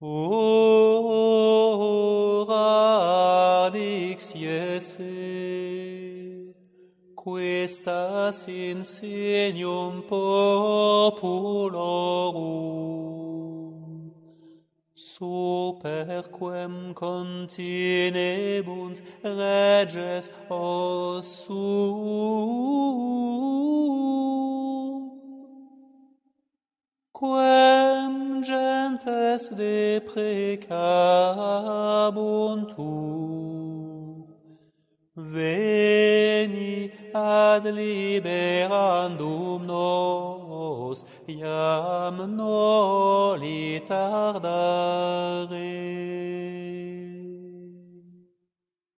Ora dixiese, questas insenium populorum, superquem continebunt reges ossum, quem gentes deprecabuntur, veni ad liberandum nos, iam noli tardare.